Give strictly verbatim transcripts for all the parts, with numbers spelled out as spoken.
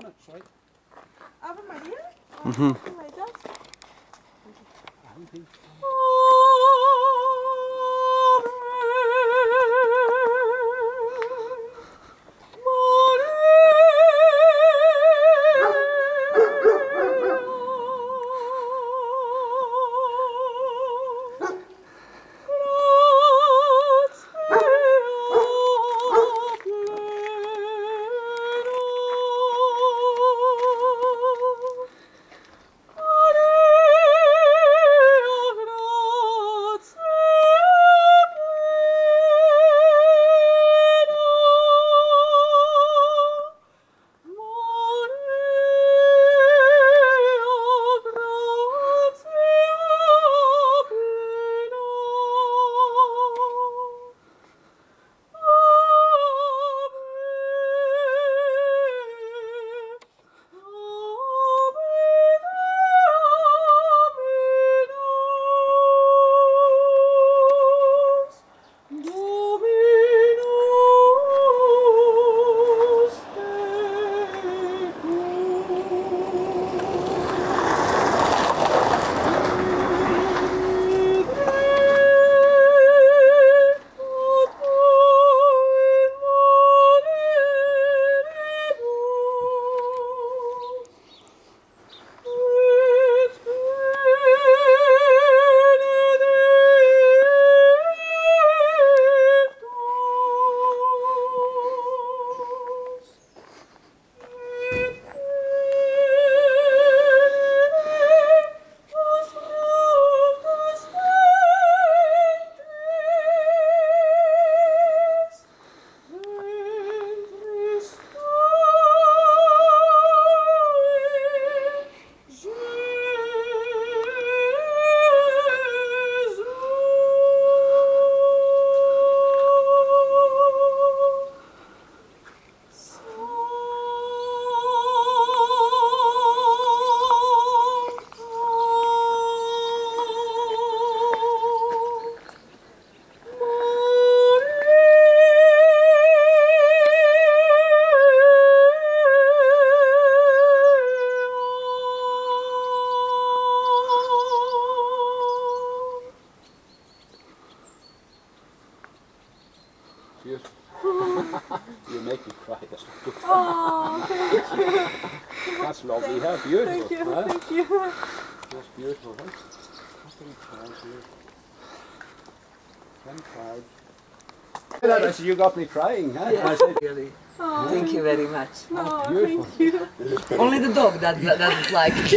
on it, right? Ave Maria? Mm-hmm. Like that? You make me cry. That's not good. Oh, thank you. That's lovely. How beautiful. Thank you. Huh? Thank you. That's beautiful. Right? What's the cards here? Ten cards. I said, you got me crying, huh? Yes, I said, really. Oh, Thank you very much. no, beautiful. thank you. Only the dog that, that doesn't like it.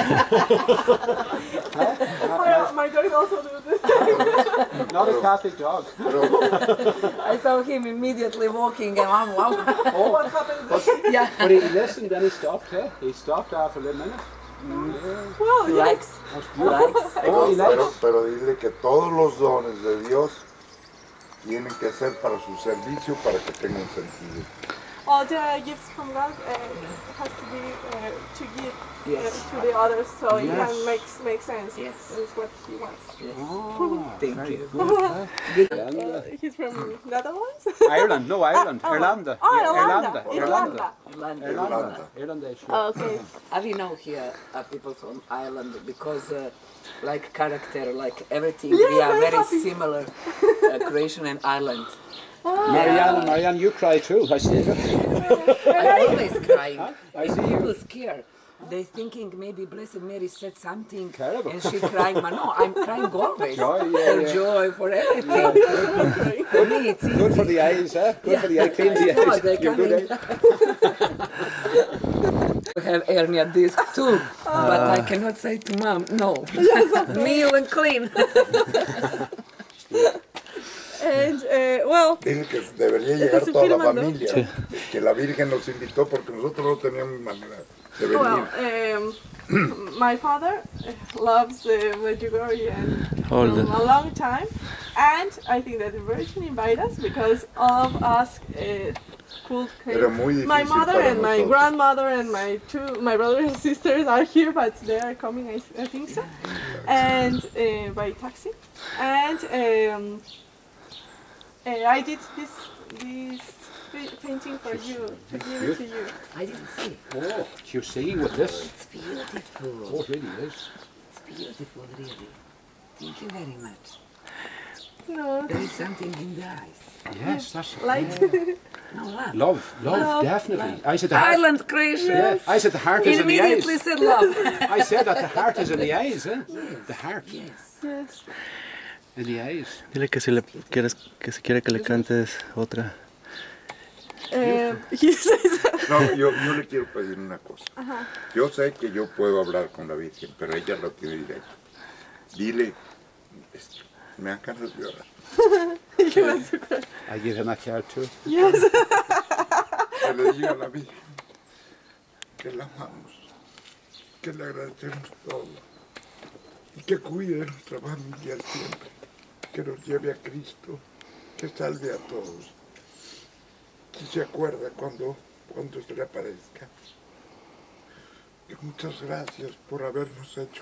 my, my dog also do this. Not a Catholic dog. I saw him immediately walking and wow, wow. Oh, What happens? Yeah. but he listened, then he stopped. Eh? He stopped after a little minute. Mm. Yeah. Well, He yes. likes. That's beautiful. Likes. Oh, he Pero, likes. pero dile que todos los dones de Dios tienen que ser para su servicio, para que tengan sentido. All the gifts from God uh, has to be uh, to give Yes. uh, to the others, so it Yes. can make make sense. Yes. That's what he wants. Yes. Oh, Thank very you. good. Huh? Uh, Irlanda. he's from Netherlands. Ireland, no, Ireland. Oh, Irlanda. Oh, Yeah, Irlanda. Irlanda. Irlanda. Irlanda. Irlanda. Irlanda, sure. Oh, okay. Have you know here are people from Ireland because uh, like character, like everything, Yes, we are I'm very happy. similar. Uh, Croatian and Ireland. Marianne, Marianne, you cry too. I see you. I always crying. I And see people you. scared. They thinking maybe Blessed Mary said something Terrible. and she crying, but no, I'm crying always. Joy, yeah, for yeah. joy, for everything. For me, it's easy. Good for the eyes, huh? Good Yeah. for the eye, clean the No, eyes. they You're good, coming. eh? I have hernia disc too, but I cannot say to mom, no. Meal and clean. And uh, well, Dile que debería llegar Estás toda la firmando. familia, que la Virgen nos invitó porque nosotros no teníamos manera de well, venir. um, my father loves uh, Medjugorje and All from the- a long time, and I think that the Virgin invited us because all of us uh, could Era came. muy My difícil mother para and my nosotros. grandmother and my two my brothers and sisters are here, but they are coming, I, I think so, and uh, by taxi, and um, uh, I did this this pa- painting for you, to give it to you. I didn't see. Oh, you see with this? It's beautiful. Oh, it really is. It's beautiful, really. Thank you very much. No, There is something in the eyes. Yes, that's light. No love. love, love, Love. definitely. I said the heart. Ireland Croatia. Yeah, I said the heart is in the eyes. Immediately said love. I said that the heart is in the eyes, eh? The heart Yes. Yes. in the eyes. Dile que si le quieres, que si quiere que le cantes otra. Um, he says, No, yo, yo le quiero pedir una cosa. Yo sé que yo puedo hablar con la Virgen, pero ella lo tiene directo. Dile, es- me dan ganas de llorar. he wants to cry. I give him that card too. Yes. Que le diga a la Virgen que la amamos, que le agradecemos todo y que cuide de nuestra familia siempre, que nos lleve a Cristo, que salve a todos. Si se acuerda cuando, cuando se le aparezca. Que muchas gracias por habernos hecho,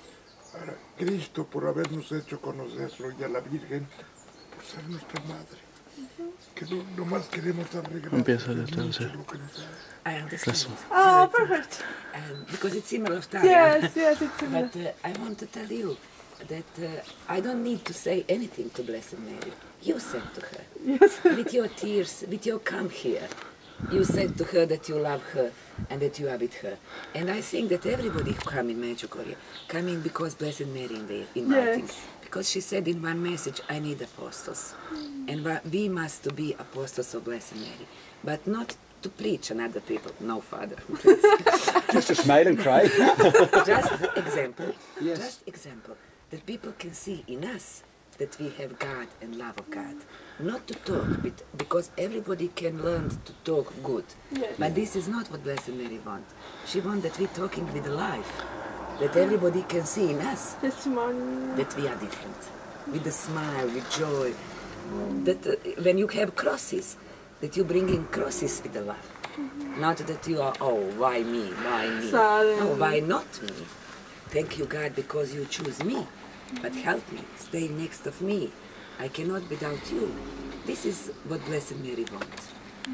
a Cristo por habernos hecho conocerlo y a la Virgen por ser nuestra madre. Que no, nomás queremos darle gracias Empieza a por mucho traducir. lo que nos da. I understand. Oh, perfect. Um, because it's similar of time. Yes, yes, it's similar. But uh, I want to tell you that uh, I don't need to say anything to Blessed Mary. You said to her, Yes. with your tears, with your come here, you said to her that you love her and that you are with her. And I think that everybody who come in Medjugorje, coming because Blessed Mary invi- inviting. Yes. Because she said in one message, I need apostles. And wa- we must to be apostles of Blessed Mary. But not to preach on other people. No, Father. please. Just to smile and cry. Just example. Yes. Just example. That people can see in us that we have God and love of God. Not to talk, but because everybody can learn to talk good. Yes. But this is not what Blessed Mary wants. She wants that we're talking with life. That everybody can see in us Testimony. that we are different. With a smile, with joy. That uh, when you have crosses, that you bring in crosses with the love. Not that you are, oh, why me, why me? Sad No, and- why not me? Thank you, God, because you choose me. But help me, stay next of me. I cannot without you. This is what Blessed Mary wants.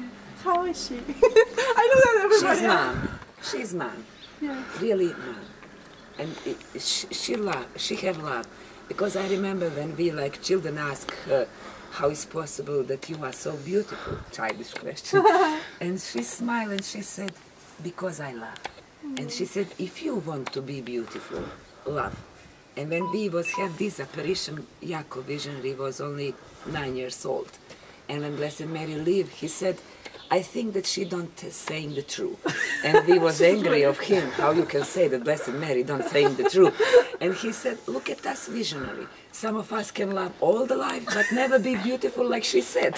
How is she? I know that everybody. She's mom. She's mom. Yes. Really mom. And it, she, she love, she have love. Because I remember when we like children ask her, how is possible that you are so beautiful? Childish question. And she smiled and she said, because I love. And she said, if you want to be beautiful, love. And when we was have this apparition, Jacob visionary was only nine years old. And when Blessed Mary lived, he said, I think that she don't saying the truth. And we was angry of him, how you can say that Blessed Mary don't saying the truth. And he said, look at us visionary. Some of us can love all the life, but never be beautiful like she said.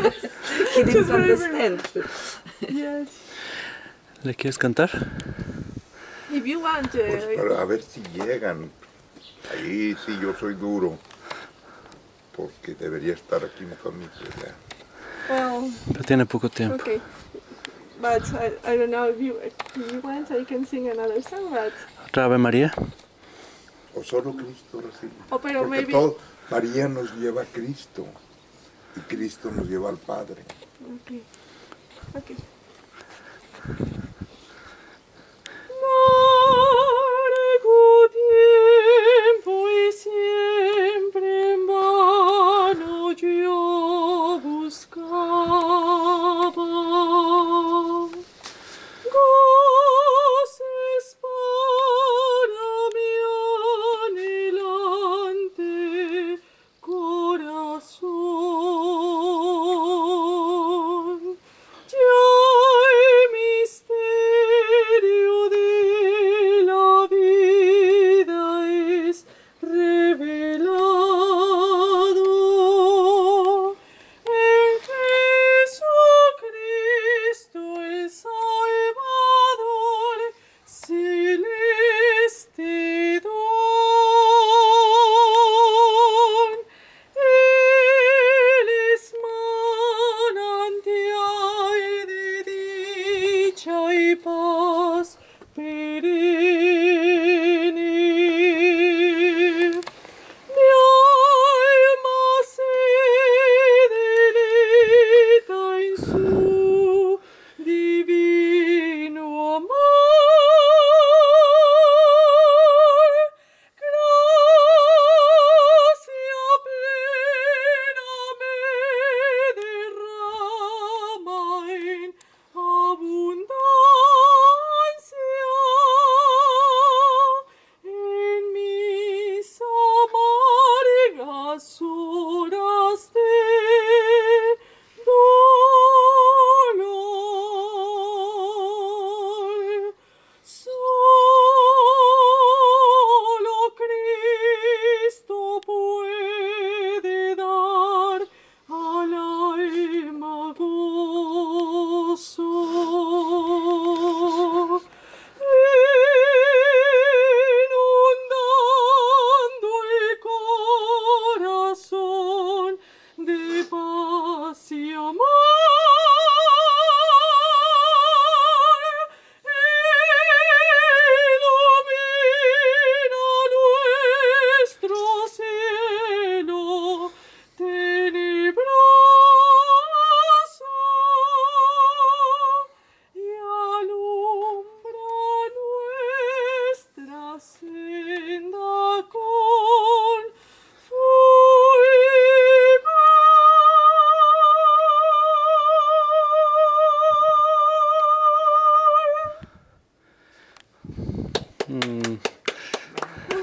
He didn't very, understand. Yes. ¿Le quieres cantar? If you want, Pues uh, para a ver si llegan. Ahí sí yo soy duro, porque debería estar aquí mi familia. Ya. well, Pero tiene poco tiempo. okay. But I, I don't know if you if you want, I can sing another song, but ¿Otra Ave María? O solo Cristo recibe. Oh, pero Porque maybe- todo, María nos lleva a Cristo y Cristo nos lleva al Padre. okay, okay. Largo tiempo y siempre en vano yo buscaba goces para mi anhelante corazón. Ya el misterio de la vida es revelado en Jesucristo el Salvador, celeste don. Él es manantial de dicha y paz perenne. Mi alma se deleita en su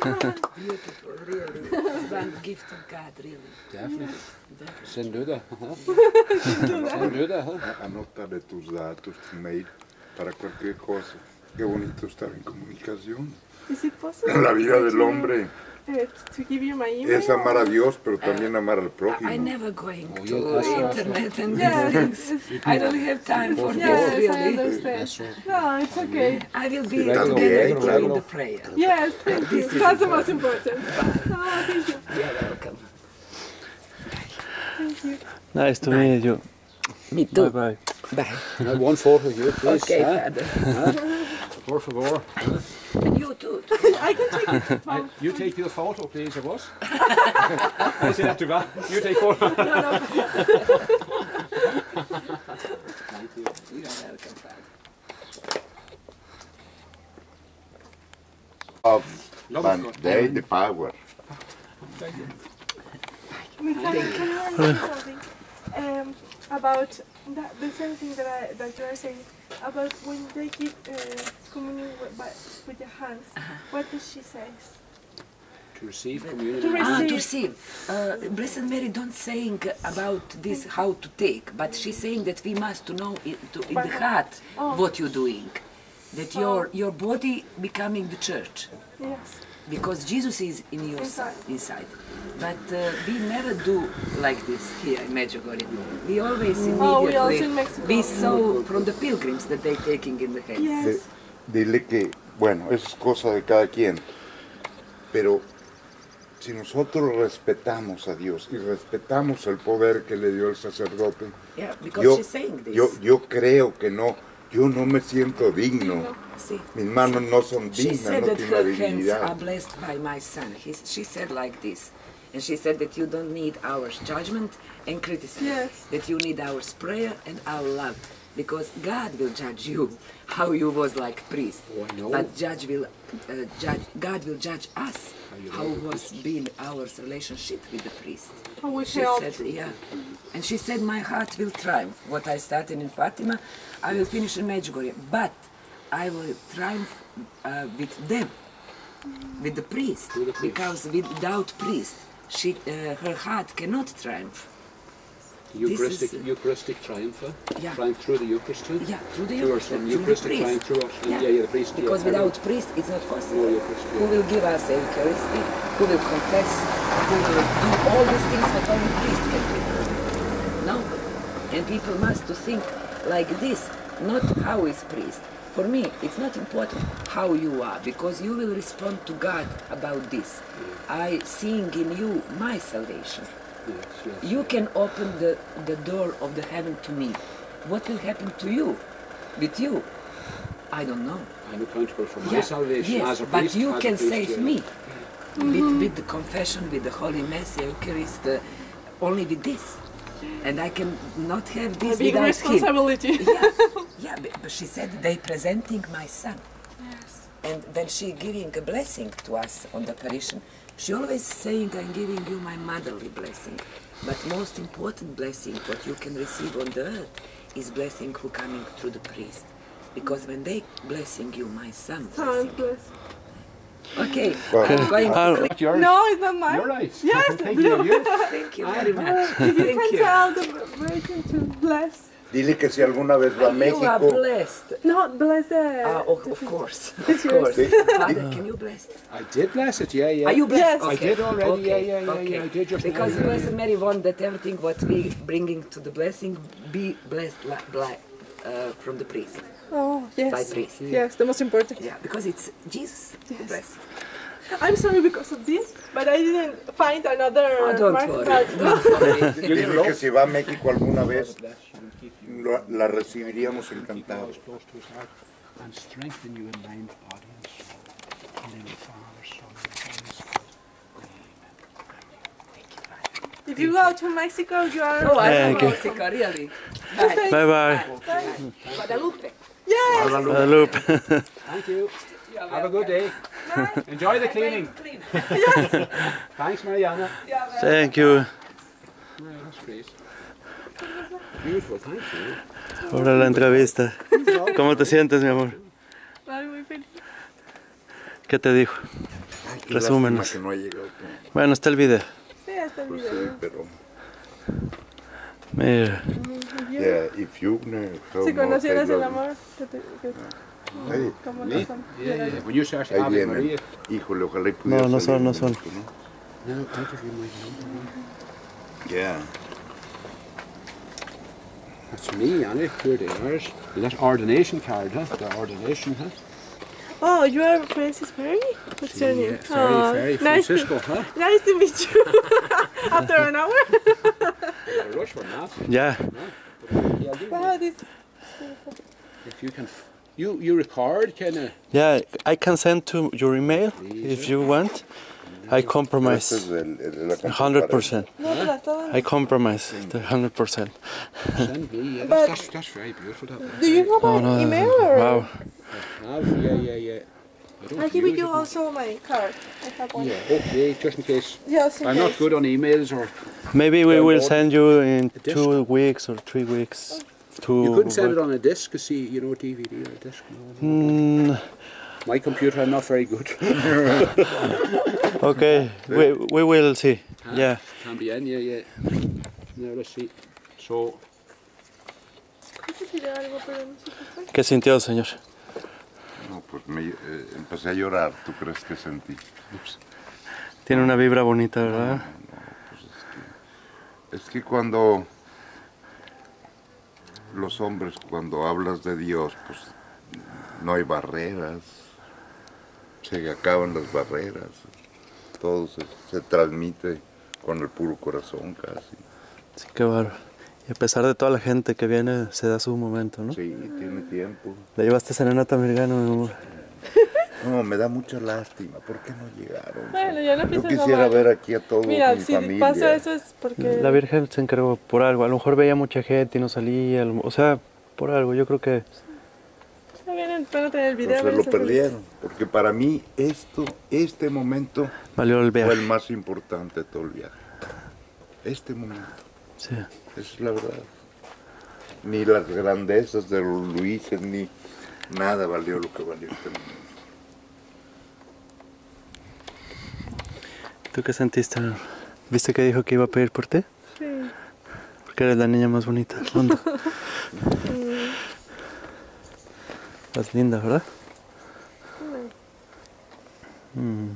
Beautiful, really. It's one gift of God, really. Definitely. Definitely. Sin duda. Ajá. Sin duda. Ajá. Anótale tus datos, tu mail, para cualquier cosa. Qué bonito estar en comunicación. Is it possible? En la vida del to- hombre uh, to give you my email? es amar a Dios, pero también amar al prójimo. I never going Oh, to yeah, that's right. internet and Yes, these things. it's- I don't have time for yes, this, I really. understand. That's right. No, it's okay. I will be Regular, together with you claro. in the prayer. Yes, thank you. This is That's the most important. Oh, thank you. You're welcome. Thank you. Nice to meet you. Me Bye too. bye. Bye. Now, one photo here, please. Okay, huh? Father. Por favor. And you too. I can take it. Uh, you take your photo, please, of us. I say that to God. You take photo. Thank you. You're welcome, Father. Of Love Van of God. Day, the power. Michael, can I ask you something? Um, about that, the same thing that, I, that you are saying, about when they give uh, communion with, by, with their hands, what does she say? To receive To communion. Ah, to receive. receive. Uh, Blessed Mary don't saying about this how to take, but she's saying that we must to know it, to, in the heart Oh. what you're doing. That your your body becoming the church. Yes. Because Jesus is in your Inside. side, inside. But uh, we never do like this here in Medjugorje. We always immediately, Oh, we also in Mexico. we saw from the pilgrims that they taking in the hands. Yes. De- dile que, bueno, eso es cosa de cada quien, pero si nosotros respetamos a Dios y respetamos el poder que le dio el sacerdote, Yeah, because yo, she's saying this. yo, yo creo que no, yo no me siento digno, See, mis manos no son she dignas, said no that tienen her la hands are dignidad. blessed by my son. He's, she said like this. And she said that you don't need our judgment and criticism. Yes. That you need our prayer and our love. Because God will judge you how you was like priest. Oh, I know. But judge will, uh, judge, God will judge us how was been our relationship with the priest. How we She help. said, yeah. And she said, my heart will triumph. What I started in Fatima, I will finish in Medjugorje. But I will triumph uh, with them, with the priest. With the priest. Because without priest, she, uh, her heart cannot triumph. Eucharistic, This is- Eucharistic triumph. huh? Yeah. Triumph through the Eucharist. huh? Yeah, through the Through Eucharist, us, from through the Eucharistic priest. triumph through us. Yeah. Yeah, yeah, the priest. Because yeah, without priest, it's not possible. No Eucharist, yeah. Who will give us Eucharistic? Who will confess? Who will do all these things that only priest can do? No. And people must to think like this, not how is priest. For me, it's not important how you are, because you will respond to God about this. I seeing in you my salvation. Yes, yes. You can open the, the door of the heaven to me. What will happen to you? With you? I don't know. I'm accountable for my Yeah, salvation yes, as a but priest. you as a can priest, save yeah. me. With, with the confession, with the Holy Mass, Eucharist, uh, only with this. And I can not have A this big without him. responsibility. Yeah, yeah, but but she said they presenting my son. Yes. And when she giving a blessing to us on the apparition, she always saying, I'm giving you my motherly blessing. But most important blessing, what you can receive on the earth, is blessing who coming through the priest. Because when they blessing you, my son blessing. Sound bless. Okay, Well, I'm going to Uh, click. Yours. No, it's not mine. You're right. Yes, Thank you. blue. you. Thank you very much. If you Thank can you. tell the Virgin to bless. Dile que si alguna vez va a You are México, blessed. No, bless the. Ah, of, of course, of It's yours. course. Sí. Father, can you bless? I did bless it, yeah, yeah. Are you blessed? Yes. I Okay. did already, Okay. yeah, yeah, yeah, okay. yeah, I did just now, Because yeah, Blessed yeah. Mary want that everything what we bringing to the blessing be blessed like, like, uh, from the priest. Oh, yes. By priest. Yes, the most important. Yeah, because it's Jesus who Yes. bless. I'm sorry because of this, but I didn't find another. Oh, don't mark, worry. but- Don't worry. dile que si va a México alguna vez, lo- la recibiríamos encantados. Close to his heart and strengthen you in mind, body, and soul. In the name of the Father, Son, and Holy Spirit. If you go to Mexico, you are. Oh, I Thank love you. Mexico, really. Bye. Bye bye. Guadalupe. Yes. Guadalupe. Thank you. Have a good day. Enjoy the cleaning. Clean. Thanks, Mariana. Thank you. Yeah, that's great. Beautiful, thank you. Ahora la entrevista. ¿Cómo te sientes, mi amor? Ay, muy feliz. ¿Qué te dijo? Ay, resúmenos. Que no ha llegado. Bueno, está el video. Sí, hasta el Pues video. sí, pero... Mira. Yeah, if you know how Si much conocieras I el love amor, que te, que, you. Ay, como Me? lo son. Yeah, yeah. When you start ahí Ave vienen. Maria. Híjole, ojalá y pudiera No, no salir son, no un son. minuto, ¿no? No, I'll give you my number. Yeah. That's me, Annie. Here they are. That ordination card, huh? The ordination, huh? Oh, you are Francis Ferry? What's your name? Ferry, Oh, Ferry, nice, to, Francisco, huh? nice to meet you. After an hour. A rush for that. Ya. Yeah, I'll do Wow, that. this. If you can, f- you you record, can uh, Yeah, I can send to your email if you want. I Este compromise es el, el, la one hundred percent. No, but todo. I compromise the one hundred percent. send me. Yeah, But- that's, that's that's very beautiful. That. Do you have Oh, an no. email or? Wow. Have, yeah, yeah, yeah. I don't I'll give use you it. also my card. I have one. Yeah, okay, just in case. Yes, in I'm not case. good on emails or. Maybe we Yeah, will board. send you in A disc. two weeks or three weeks. To You couldn't send it on a disc, you see, you know, D V D or a disc. No. Mm, My computer, I'm not very good. okay, we, we will see. Yeah. También, yeah, yeah. Now let's see. So, Creo que diré algo, pero no sé qué fue. ¿Qué sintió, señor? No, pues me, eh, empecé a llorar. ¿Tú crees que sentí? Tiene una vibra bonita, ¿verdad? Es que cuando los hombres, cuando hablas de Dios, pues no hay barreras, se acaban las barreras, todo se, se transmite con el puro corazón casi. Sí, qué bárbaro. Y a pesar de toda la gente que viene, se da su momento, ¿no? Sí, tiene tiempo. Le llevaste serenata a Mirgano, mi amor. No, me da mucha lástima, ¿por qué no llegaron? Bueno, ya no Yo pienses quisiera nada. ver aquí a toda Mira, mi si familia. pasa eso es porque. La Virgen se encargó por algo. A lo mejor veía mucha gente y no salía. O sea, por algo. Yo creo que Ya vienen, van a tener el video. Entonces van a lo ser felices. perdieron, porque para mí esto, este momento valió el fue el viaje. más importante de todo el viaje. Este momento, Sí. esa es la verdad. Ni las grandezas de los Luises, ni nada valió lo que valió este momento. ¿Tú qué sentiste? ¿Viste que dijo que iba a pedir por ti? Sí. Porque eres la niña más bonita del mundo. Estás linda, ¿verdad? Mm.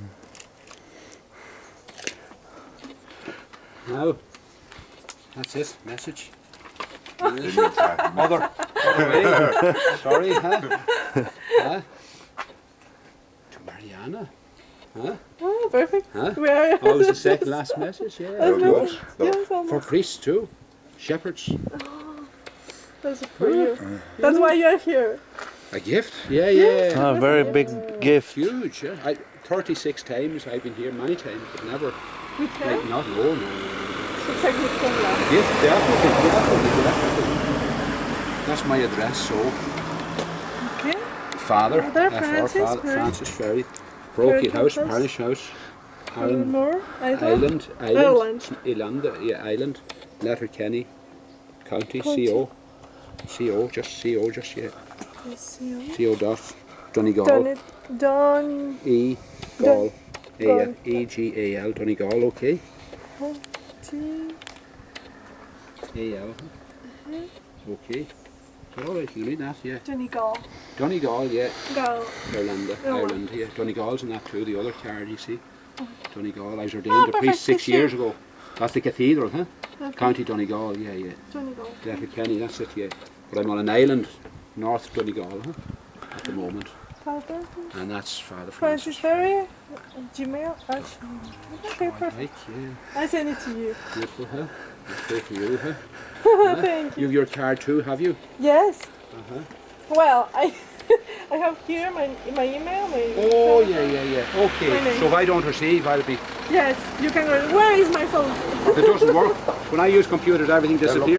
now, that's it, message. El mensaje. Other, other way. Sorry, huh? Huh? To Mariana. Huh? Oh, perfect. Huh? We are. Oh, it was the second last message, yeah. Los dos, dos. Yes, For almost. priests too. Shepherds. That's for you. That's why you are here. A gift? Yeah, yeah. Ah, very big gift. Huge, yeah. I, thirty-six times I've been here many times, but never, With her. like, not no, no. It's a good camera. Yes, definitely, definitely, definitely. That's my address, so. Okay. Father, Father F R, Francis Father Ferry. Francis Ferry. Parochial house, House. parish house. Island, More. Island, Island. Island, Island, yeah, Island, Letterkenny, County, County. C O, C O, just C O, just yeah, Let's see. C O dot, Donegal, Done it. Done. E, Gall, A, Gall. E G A L, Donegal, okay, T. A L, okay, so all right, you read that, yeah, Donegal. Donegal, yeah, Gal. Ireland, Oh. Ireland, yeah, Donegal's in that too, the other card, you see, Donegal, I was ordained Oh, a perfect, priest six this year. years ago, that's the cathedral, huh, Okay. County Donegal, yeah, yeah. Donegal. Letterkenny, that's it, yeah. But I'm on an island, North Donegal, huh, at the moment, Father and that's Father Francis Francis. Ferry. Gmail. at Gmail. Okay, perfect. Right, yeah, I send it to you. beautiful, huh? Okay for you, huh? Huh? Thank you. You've your card too, have you? Yes. Uh-huh. Well, I I have here my my email. My Oh, yeah, yeah, yeah. My Okay, name. so if I don't receive, I'll be... Yes, you can go. Where is my phone? If it doesn't work, when I use computers, everything disappears.